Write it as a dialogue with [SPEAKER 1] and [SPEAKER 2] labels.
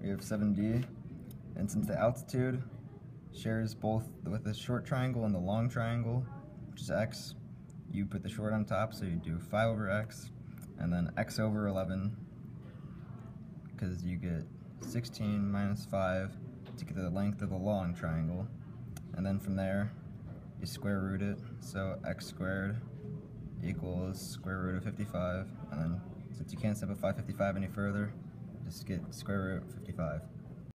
[SPEAKER 1] we have 7d, and since the altitude shares both with the short triangle and the long triangle, which is x, you put the short on top, so you do 5 over x, and then x over 11, because you get 16 minus 5 to get the length of the long triangle, and then from there you square root it, so x squared equals square root of 55, and then since you can't simplify 55 any further, just get square root of 55.